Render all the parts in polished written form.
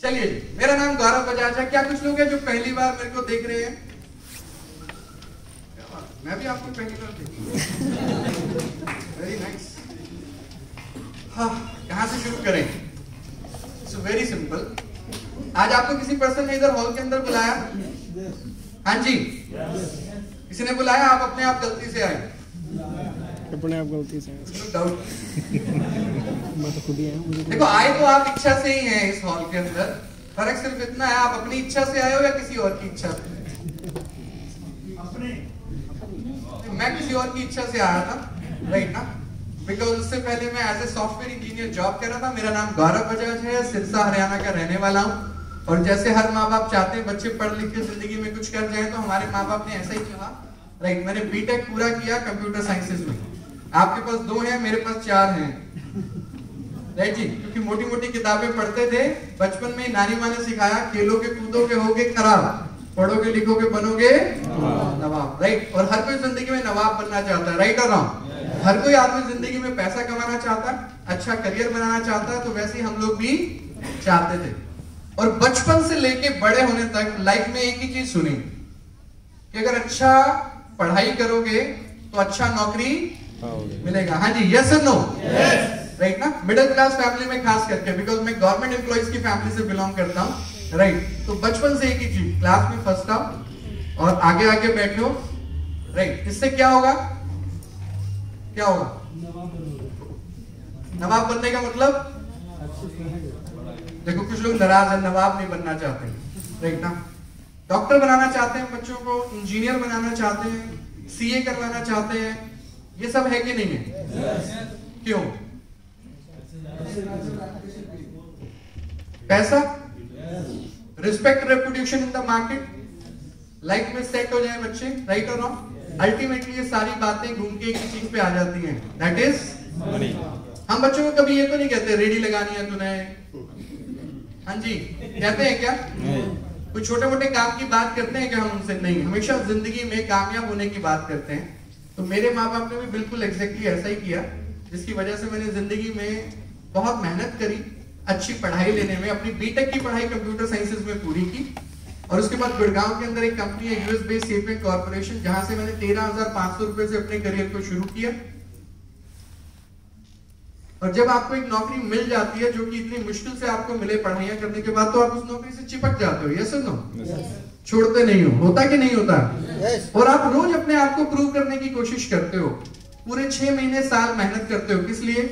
चलिए जी, मेरा नाम गौरव बजाज है। क्या कुछ लोग हैं जो पहली बार मेरे को देख रहे हैं? मैं भी आपको पहली बार देख। Very nice. हाँ, कहाँ से शुरू करें? So very simple. आज आपको किसी पर्सन ने इधर हॉल के अंदर बुलाया? हाँ जी, किसी ने बुलाया? आप अपने आप गलती से आए? अपने आप गलती से डाउट मैं तो खुद ही आया हूं। देखो, आए तो आप इच्छा से ही हैं इस हॉल के अंदर। फर्क सिर्फ इतना है, आप अपनी इच्छा से आए हो या किसी और की इच्छा से? मैं किसी और की इच्छा से आया था, राइट ना? बिकॉज उससे पहले मैं as a software engineer job कर रहा था। मेरा नाम गौरव बजाज है, सिरसा हरियाणा का रहने वाला हूँ। और जैसे हर माँ बाप चाहते हैं बच्चे पढ़ लिख के जिंदगी में कुछ कर जाए, तो हमारे माँ बाप ने ऐसा ही कहा, राइट? मैंने बीटेक पूरा किया कंप्यूटर साइंसेज में। आपके पास 2 हैं, मेरे पास 4 हैं, राइट जी? क्योंकि मोटी मोटी किताबें पढ़ते थे बचपन में। नानी माँ ने सिखाया, खेलोगे कूदोगे होगे खराब, पढ़ोगे लिखोगे बनोगे नवाब, राइट? और हर कोई जिंदगी में नवाब बनना चाहता है, राइट और रॉन्ग? हर कोई आदमी जिंदगी में पैसा कमाना चाहता है, अच्छा करियर बनाना चाहता है। तो वैसे ही हम लोग भी चाहते थे। और बचपन से लेके बड़े होने तक लाइफ में एक ही चीज सुनी कि अगर अच्छा पढ़ाई करोगे तो अच्छा नौकरी मिलेगा। हाँ जी, यस और नो? राइट ना? मिडिल क्लास फैमिली में खास करके, बिकॉज मैं गवर्नमेंट एम्प्लॉइज की फैमिली से बिलोंग करता हूँ, राइट? तो बचपन से एक ही चीज, क्लास में फर्स्ट आओ और आगे आगे बैठो, राइट? इससे क्या होगा? क्या होगा? नवाब बनने का मतलब? देखो, कुछ लोग नाराज है, नवाब नहीं बनना चाहते, राइट ना? डॉक्टर बनाना चाहते हैं बच्चों को, इंजीनियर बनाना चाहते हैं, सीए करवाना चाहते हैं। ये सब है कि नहीं है? क्यों? पैसा, respect, reputation in the market, life में सेट हो जाए बच्चे, राइट और रॉन्ग? अल्टीमेटली ये सारी बातें घूम के एक ही चीज पे आ जाती हैं, दैट इज मनी। हम बच्चों को कभी ये तो नहीं कहते रेडी लगानी है तूने, हाँ जी, कहते हैं क्या? कुछ छोटे मोटे काम की बात करते हैं क्या हम उनसे? नहीं, हमेशा जिंदगी में कामयाब होने की बात करते हैं। तो मेरे माँ बाप ने भी बिल्कुल एग्जैक्टली ऐसा ही किया, जिसकी वजह से मैंने जिंदगी में बहुत मेहनत करी अच्छी पढ़ाई लेने में। अपनी बीटेक की पढ़ाई कंप्यूटर साइंसेज में पूरी की, और उसके बाद गुड़गांव के अंदर एक कंपनी है यूएस बेस्ड सेपिएंट कॉर्पोरेशन, जहां से मैंने 13,500 रुपए से अपने करियर को शुरू किया। और जब आपको एक नौकरी मिल जाती है जो कि इतनी मुश्किल से आपको मिले पढ़ाइयां करने के बाद, तो आप उस नौकरी से चिपक जाते हो, यस और नो? छोड़ते नहीं हो, होता कि नहीं होता? और आप रोज अपने आप को प्रूव करने की कोशिश करते हो, पूरे 6 महीने साल मेहनत करते हो। किस लिए?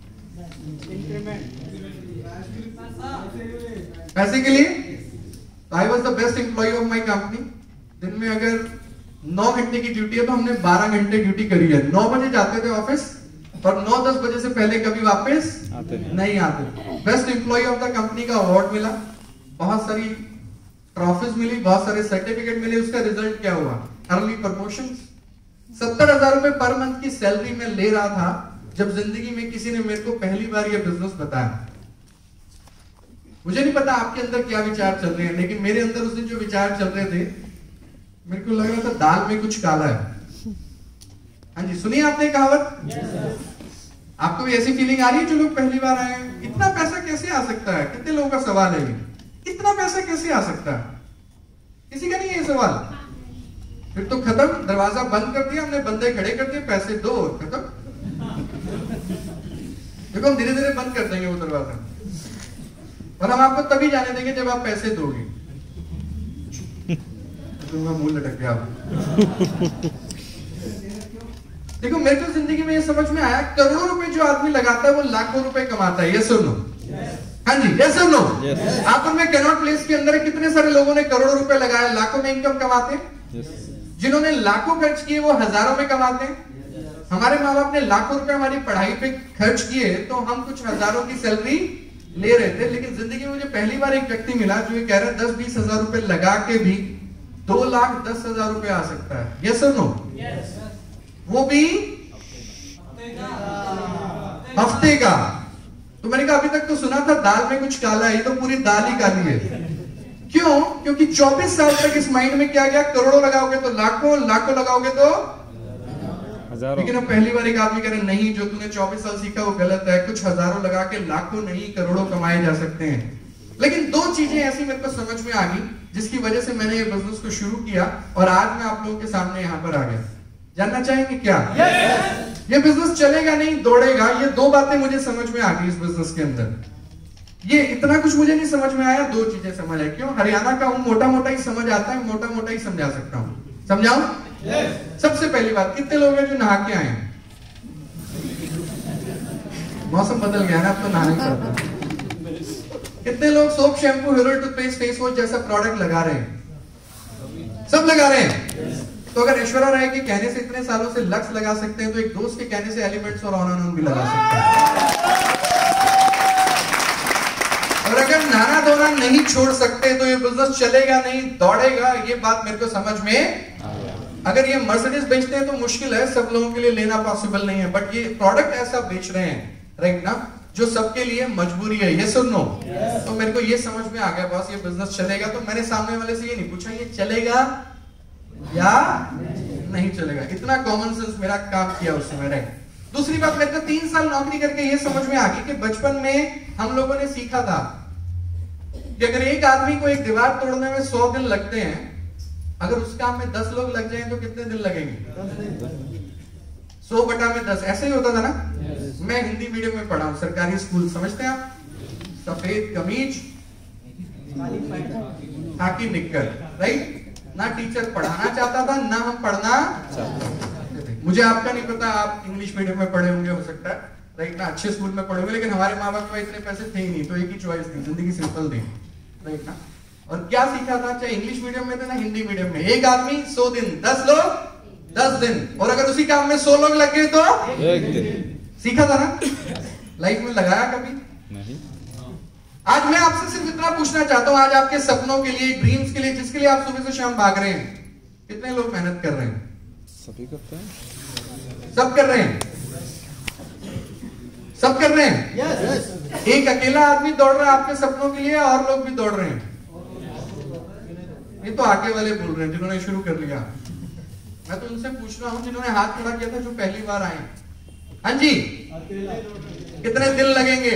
पैसे के लिए। I was the best employee of my company. दिन में अगर 9 घंटे की ड्यूटी है तो हमने 12 घंटे ड्यूटी करी है। 9 बजे जाते थे ऑफिस और 9-10 बजे से पहले कभी वापस नहीं आते। Best employee of the company का अवार्ड मिला, बहुत सारी ट्रॉफीज मिली, बहुत सारे सर्टिफिकेट मिले। उसका रिजल्ट क्या हुआ? Early promotion. 70,000 रुपए पर मंथ की सैलरी में ले रहा था जब जिंदगी में किसी ने मेरे को पहली बार यह बिजनेस बताया। मुझे नहीं पता आपके अंदर क्या विचार चल रहे हैं, लेकिन मेरे अंदर उस दिन जो विचार चल रहे थे, मेरे को लग रहा था दाल में कुछ काला है। हाँ जी, सुनिए आपने कहावत? आपको भी ऐसी फीलिंग आ रही है जो लोग पहली बार आए हैं? इतना पैसा कैसे आ सकता है? कितने लोगों का सवाल है ये, इतना पैसा कैसे आ सकता है? किसी का नहीं है ये सवाल। फिर तो खत्म, दरवाजा बंद कर दिया हमने, बंदे खड़े कर दिए, पैसे दो, खत्म। देखो, हम धीरे धीरे बंद कर देंगे वो दरवाजा, और हम आपको तभी जाने देंगे जब आप पैसे दोगे। तो मुंह लटक गया। देखो, मेरे को जिंदगी में ये समझ में आया, करोड़ों रुपए जो आदमी लगाता है वो लाखों रुपए कमाता है, यस और नो? हाँ जी, यस और नो? आप उनमें कैनॉट प्लेस के अंदर कितने सारे लोगों ने करोड़ों रुपए लगाए, लाखों में इनकम कमाते हैं। जिन्होंने लाखों खर्च किए वो हजारों में कमाते हैं। हमारे माँ बाप ने लाखों रुपए हमारी पढ़ाई पे खर्च किए, तो हम कुछ हजारों की सैलरी ले रहे थे। लेकिन जिंदगी में मुझे पहली बार एक व्यक्ति मिला जो ये कह रहा है 10-20 हजार रुपए लगा के भी 2,10,000 रुपए आ सकता है, यस और नो? वो भी हफ्ते का। तो मैंने कहा अभी तक तो सुना था दाल में कुछ काला है, तो पूरी दाल ही काली है। क्यों? क्योंकि 24 साल तक इस माइंड में क्या गया, करोड़ों लगाओगे तो लाखों, लाखों लगाओगे तो हजारों। लेकिन अब पहली बार एक आदमी कह रहे नहीं, जो तूने 24 साल सीखा वो गलत है, कुछ हजारों लगा के लाखों नहीं करोड़ों कमाए जा सकते हैं। लेकिन दो चीजें ऐसी मेरे को समझ में आ गई जिसकी वजह से मैंने ये बिजनेस को शुरू किया और आज मैं आप लोगों के सामने यहां पर आ गया। जानना चाहेंगे क्या? ये बिजनेस चलेगा नहीं दौड़ेगा, ये दो बातें मुझे समझ में आ गई इस बिजनेस के अंदर। ये इतना कुछ मुझे नहीं समझ में आया, दो चीजें समझ आई। क्यों? हरियाणा का हूं, मोटा मोटा ही समझ आता है, मोटा मोटा ही समझा सकता हूं। समझाऊं? सबसे पहली बात, कितने लोग हैं जो नहा के आए हैं? मौसम बदल गया ना, अब तो नहाने पड़ता। कितने लोग soap, shampoo, hair oil, toothpaste, face wash जैसा प्रोडक्ट लगा रहे हैं? सब लगा रहे हैं। तो अगर ऐश्वर्या राय के कहने से इतने सालों से लक्स लगा सकते हैं, तो एक दोस्त के कहने से एलिमेंट्स और ऑन एंड ऑन भी लगा सकते हैं। और अगर नहाना धोना नहीं छोड़ सकते तो ये बिजनेस चलेगा नहीं, दौड़ेगा। ये बात मेरे को समझ में, अगर ये मर्सिडीज बेचते हैं तो मुश्किल है, सब लोगों के लिए लेना पॉसिबल नहीं है, बट ये प्रोडक्ट ऐसा बेच रहे हैं, राइट ना, जो सबके लिए मजबूरी है। ये सुनो, तो मेरे को ये समझ में आ गया बॉस, ये बिजनेस चलेगा। तो मैंने सामने वाले से ये नहीं पूछा ये चलेगा या नहीं चलेगा, इतना कॉमन सेंस मेरा काम किया उस समय, राइट। दूसरी बात, मेरे को 3 साल नौकरी करके ये समझ में आ गई कि बचपन में हम लोगों ने सीखा था कि अगर एक आदमी को एक दीवार तोड़ने में 100 दिन लगते हैं, अगर उस काम में 10 लोग लग जाएं तो कितने दिन लगेंगे? 100 बटा में 10, ऐसे ही होता था ना। मैं हिंदी मीडियम में पढ़ा हूं, सरकारी स्कूल, समझते हैं आप? सफेद कमीज, खाकी निक्कर, राइट। ना टीचर पढ़ाना चाहता था, ना हम पढ़ना चाहते थे। मुझे आपका नहीं पता, आप इंग्लिश मीडियम में पढ़े होंगे, हो सकता है, राइट ना, अच्छे स्कूल में पढ़े होंगे, लेकिन हमारे माँ बाप को इतने पैसे थे ही नहीं, तो एक ही चॉइस थी, जिंदगी सिंपल थी, राइट ना। और क्या सीखा था, चाहे इंग्लिश मीडियम में थे ना हिंदी मीडियम में, एक आदमी 100 दिन, 10 लोग 10 दिन, और अगर उसी काम में 100 लोग लग गए तो 1 दिन। सीखा था ना? लाइफ में लगाया कभी नहीं। आज मैं आपसे सिर्फ इतना पूछना चाहता हूं, आज आपके सपनों के लिए, ड्रीम्स के लिए, जिसके लिए आप सुबह से शाम भाग रहे हैं, कितने लोग मेहनत कर रहे हैं? सभी करते हैं, सब कर रहे हैं, सब कर रहे हैं। yes. एक अकेला आदमी दौड़ रहा है आपके सपनों के लिए, और लोग भी दौड़ रहे हैं। ये तो आगे वाले बोल रहे हैं जिन्होंने शुरू कर लिया। मैं तो उनसे पूछ रहा हूं जिन्होंने हाथ खड़ा किया था, जो पहली बार आए। हाँ जी, कितने दिन लगेंगे?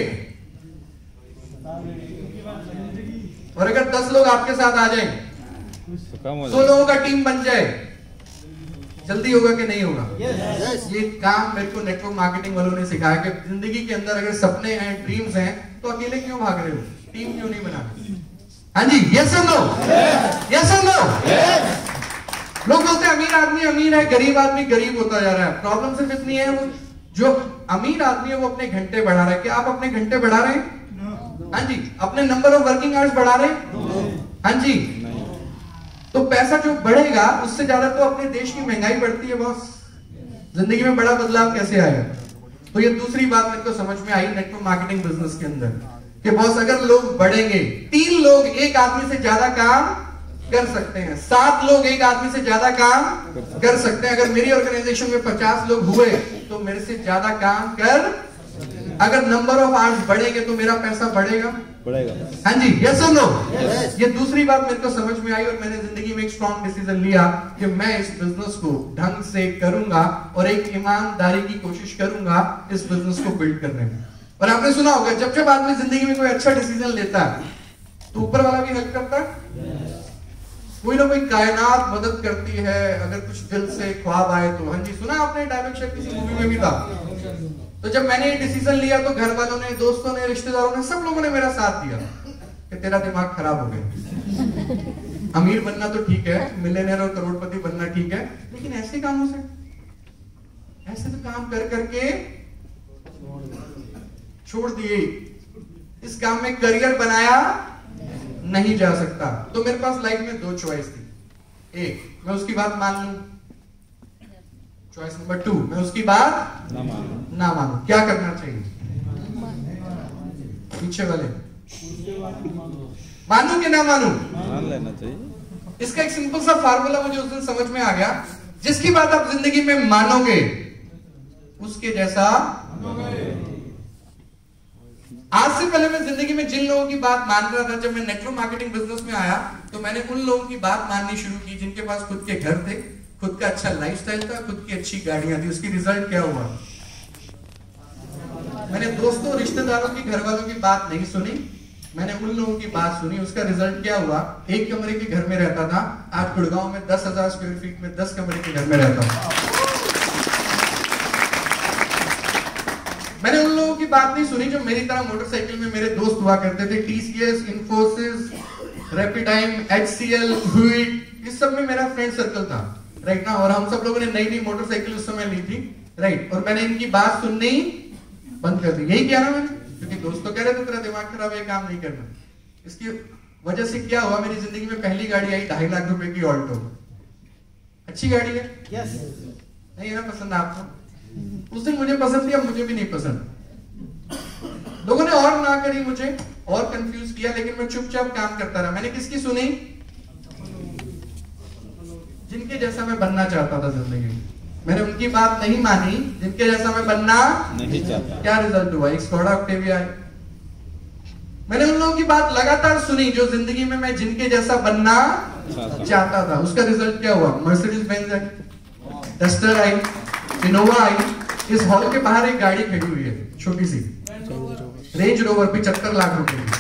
और अगर 10 लोग आपके साथ आ जाएं, 100 लोगों का टीम बन जाए, जल्दी होगा कि नहीं होगा? yes. ये काम मेरे को नेटवर्क मार्केटिंग वालों ने सिखाया कि जिंदगी के अंदर अगर सपने हैं, ड्रीम्स हैं, तो अकेले क्यों भाग रहे हो? टीम क्यों नहीं बनाते? हाँ जी, यस और नो? यस और नो? लोग बोलते हैं अमीर आदमी अमीर है, गरीब आदमी गरीब होता जा रहा है। प्रॉब्लम सिर्फ इतनी है, वो जो अमीर आदमी है वो अपने घंटे बढ़ा रहा है। क्या आप अपने घंटे बढ़ा रहे हैं? हाँ जी। अपने नंबर ऑफ वर्किंग आवर्स बढ़ा रहे हैं? हाँ जी। तो पैसा जो बढ़ेगा उससे ज्यादा तो अपने देश की महंगाई बढ़ती है बॉस। जिंदगी में बड़ा बदलाव कैसे आएगा? तो ये दूसरी बात मेरे को समझ में आई नेटवर्क मार्केटिंग बिजनेस के अंदर कि बॉस अगर लोग बढ़ेंगे, 3 लोग एक आदमी से ज्यादा काम कर सकते हैं, 7 लोग एक आदमी से ज्यादा काम कर सकते हैं। अगर मेरी ऑर्गेनाइजेशन में 50 लोग हुए तो मेरे से ज्यादा काम कर, अगर नंबर ऑफ आवर्स बढ़ेंगे तो मेरा पैसा बढ़ेगा। हाँ जी, यस और नो? ये दूसरी बात मेरे को समझ में आई और मैंने जिंदगी में एक स्ट्रॉन्ग डिसीजन लिया कि मैं इस बिजनेस को ढंग से करूंगा और एक ईमानदारी की कोशिश करूंगा इस बिजनेस को बिल्ड करने में। और आपने सुना होगा जब जब आदमी जिंदगी में कोई अच्छा डिसीजन लेता है तो ऊपर वाला भी हेल्प करता है। कोई ना कोई कायनात मदद करती है अगर कुछ दिल से ख्वाब आए तो। हाँ जी, सुना आपने? डायरेक्ट शायद किसी मूवी में भी था। तो जब मैंने ये डिसीजन लिया तो घर वालों ने, दोस्तों ने, रिश्तेदारों ने, सब लोगों ने मेरा साथ दिया कि तेरा दिमाग खराब हो गया। अमीर बनना तो ठीक है, मिलियनेयर और करोड़पति बनना ठीक है, लेकिन ऐसे कामों से, ऐसे तो काम कर करके छोड़ दिए। इस काम में करियर बनाया नहीं जा सकता। तो मेरे पास लाइफ में 2 चॉइस थी। एक, मैं उसकी बात मान लूं, चॉइस नंबर 2, मैं उसकी बात ना मानूं। क्या करना चाहिए? पीछे वाले मानूं कि ना मानूं? मान लेना चाहिए। इसका एक सिंपल सा फार्मूला मुझे उस दिन समझ में आ गया, जिसकी बात आप जिंदगी में मानोगे उसके जैसा। आज से पहले मैं जिंदगी में जिन लोगों की बात मान रहा था, जब मैं नेटवर्क मार्केटिंग बिजनेस में आया तो मैंने उन लोगों की बात माननी शुरू की जिनके पास खुद के घर थे, खुद का अच्छा लाइफस्टाइल था, खुद की अच्छी गाड़ियां थी। उसकी रिजल्ट क्या हुआ? मैंने दोस्तों, रिश्तेदारों की, घर वालों की बात नहीं सुनी, मैंने उन लोगों की बात सुनी, उसका रिजल्ट क्या हुआ? एक कमरे के घर में रहता था, आज गुड़गांव में 10,000 स्क्वायर फीट में 10 कमरे के घर में रहता हूं। मैंने उन लोगों की बात नहीं सुनी जो मेरी तरह मोटरसाइकिल में मेरे दोस्त हुआ करते थे। टीसीएस, इन्फोसिस, रैपिडाइम, एचसीएल, ह्यूइट, इस सब में मेरा फ्रेंड सर्कल था, राइट ना। और हम सब लोगों ने नई नई मोटरसाइकिल उस समय ली थी, राइट। और मैंने इनकी बात सुननी बंद कर दी। यही किया ना मैंने, क्योंकि दोस्त तो कह रहे थे तेरा दिमाग खराब है, काम नहीं करना। इसकी वजह से क्या हुआ, मेरी जिंदगी में पहली गाड़ी आई 2.5 लाख रुपए की ऑल्टो। अच्छी गाड़ी है, यस। नहीं है ना पसंद आपको? उस दिन मुझे पसंद थी, अब मुझे भी नहीं पसंद। लोगों ने और ना करी, मुझे और कंफ्यूज किया, लेकिन मैं चुपचाप काम करता रहा। मैंने किसकी सुनी? जिनके जैसा मैं बनना चाहता था जिंदगी में। मैंने उनकी बात नहीं मानी, जिनके जैसा मैं बनना नहीं चाहता। क्या रिजल्ट हुआ? एक स्कोडा ऑक्टेविया। मैंने उन लोगों की बात लगातार सुनी जो जिंदगी में मैं जिनके जैसा बनना चाहता था। उसका रिजल्ट क्या हुआ? मर्सिडीज बेंज आई, डस्टर आई, इनोवा आई। इस हॉल के बाहर एक गाड़ी खड़ी हुई है, छोटी सी रेंज रोवर, 75 लाख रुपए की।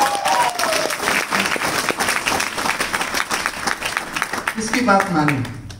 किसकी बात मानी?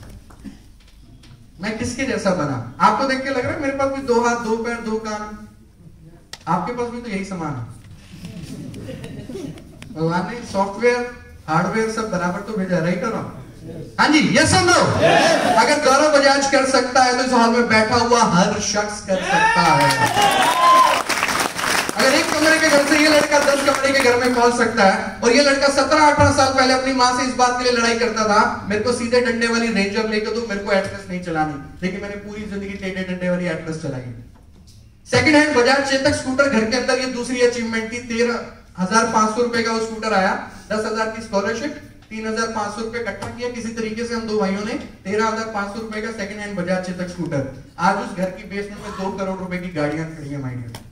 मैं किसके जैसा बना? आपको देख के लग रहा है मेरे पास भी 2 हाथ, 2 पैर, 2 कान। आपके पास भी तो यही समान है। भगवान ने सॉफ्टवेयर, हार्डवेयर सब बराबर तो भेजा, राइट और हाँ जी, यस और नो? अगर गौरव बजाज कर सकता है तो इस हॉल में बैठा हुआ हर शख्स कर सकता है। अगर एक कमरे के घर से ये लड़का 10 कमरे के घर में पहुंच सकता है, और ये लड़का 17-18 साल पहले अपनी मां से इस बात के लिए लड़ाई करता था, मेरे को सीधे डंडे वाली रेंजर लेकर दो, मेरे को एटलस नहीं चलानी, लेकिन मैंने पूरी जिंदगी टेढ़े डंडे वाली एटलस चलाई। Second hand Bajaj Chetak scooter घर के अंदर, ये दूसरी अचीवमेंट थी। 13,500 रुपए का वो स्कूटर आया, 10,000 की स्कॉलरशिप, 3,500 रुपए इकट्ठा किया किसी तरीके से हम 2 भाइयों ने, 13,500 रुपए का second hand Bajaj Chetak scooter. आज उस घर की बेसमेंट में 2 करोड़ रुपए की गाड़ियां खड़ी है, माय डियर।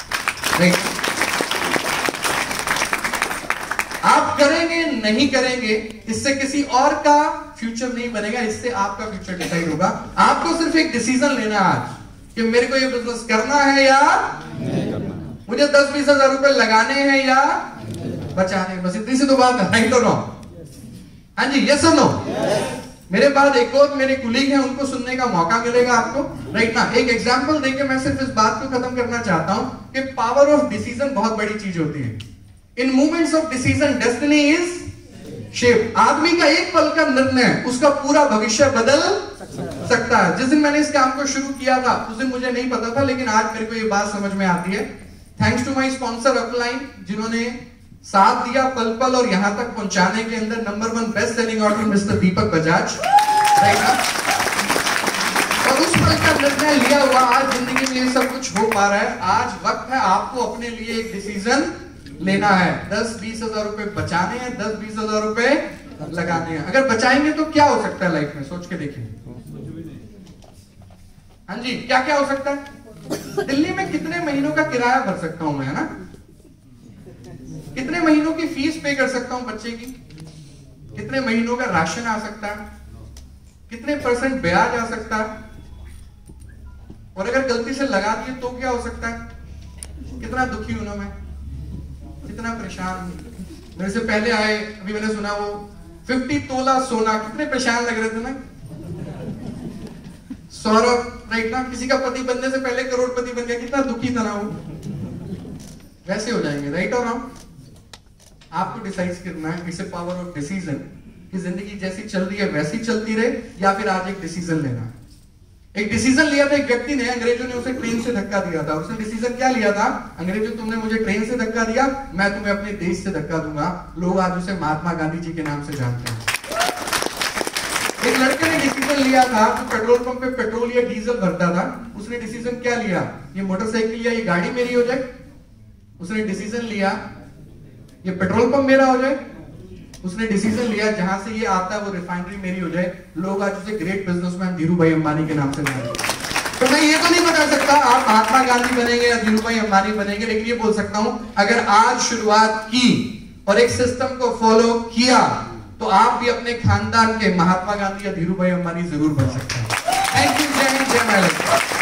आप करेंगे नहीं करेंगे, इससे किसी और का फ्यूचर नहीं बनेगा, इससे आपका फ्यूचर डिसाइड होगा। आपको सिर्फ एक डिसीजन लेना है आज कि मेरे को ये बिजनेस करना है या नहीं करना, मुझे 10-20 हजार रुपए लगाने हैं या बचाने, बस इतनी सी तो बात है, राइट और रॉन्ग? हाँ जी, यस और नो? मेरे बाद एक और मेरे कुलीग हैं, उनको सुनने का मौका मिलेगा आपको, राइट ना। एक एग्जांपल देके मैं सिर्फ इस बात को खत्म करना चाहता हूं कि पावर ऑफ डिसीजन बहुत बड़ी चीज होती है। In movements of decision destiny is shape. आदमी का एक पल का निर्णय उसका पूरा भविष्य बदल सकता है। जिस दिन मैंने इस काम को शुरू किया था उस दिन मुझे नहीं पता था, लेकिन आज मेरे को ये बात समझ में आती है। Thanks to my sponsor upline, जिन्होंने साथ दिया पल पल और यहां तक पहुंचाने के अंदर। Number 1 best selling author mister Deepak Bajaj, right ना। और उस पल का निर्णय लिया हुआ आज जिंदगी में ये सब कुछ हो पा रहा है। आज वक्त है आपको अपने लिए एक डिसीजन लेना है। 10-20 हजार रुपए बचाने हैं, 10-20 हजार रुपए लगाने हैं। अगर बचाएंगे तो क्या हो सकता है लाइफ में, सोच के देखिए। हाँ जी, क्या क्या हो सकता है? दिल्ली में कितने महीनों का किराया भर सकता हूं मैं, है ना? कितने महीनों की फीस पे कर सकता हूं बच्चे की? कितने महीनों का राशन आ सकता है? कितने % ब्याज आ सकता है? और अगर गलती से लगा दिए तो क्या हो सकता है? कितना दुखी हूं ना मैं, कितना परेशान हूं। मेरे से पहले आए, अभी मैंने सुना वो 50 तोला सोना, कितने परेशान लग रहे थे ना। सौरभ, राइट ना, किसी का पति बनने से पहले करोड़पति बन गया, कितना दुखी था ना वो। वैसे हो जाएंगे, राइट और रॉन्ग? आपको डिसाइड करना है, it's a power of decision, कि जिंदगी जैसी चल रही है वैसी चलती रहे, या फिर आज एक डिसीजन लेना है। एक डिसीजन लिया था एक व्यक्ति ने, अंग्रेजों ने उसे ट्रेन से धक्का दिया था। उसने डिसीजन क्या लिया था? अंग्रेजों, तुमने मुझे ट्रेन से धक्का दिया, मैं तुम्हें अपने देश से धक्का दूंगा। लोग आज उसे महात्मा गांधी जी के नाम से जानते हैं। एक लड़के ने डिसीजन लिया था, जो पेट्रोल पंप पे पेट्रोल या डीजल भरता था। उसने डिसीजन क्या लिया? ये मोटरसाइकिल या ये गाड़ी मेरी हो जाए। उसने डिसीजन लिया ये पेट्रोल पंप मेरा हो जाए। उसने डिसीजन लिया जहां से ये आता है वो रिफाइनरी मेरी हो जाए। लोग आज उसे ग्रेट बिजनेसमैन धीरूभाई अंबानी के नाम से जानते हैं। तो मैं ये तो नहीं बता सकता आप महात्मा गांधी बनेंगे या धीरूभाई अंबानी बनेंगे, लेकिन ये बोल सकता हूं अगर आज शुरुआत की और एक सिस्टम को फॉलो किया तो आप भी अपने खानदान के महात्मा गांधी या धीरूभाई अंबानी जरूर बन सकते हैं। थैंक यू, जय हिंद, जय भारत।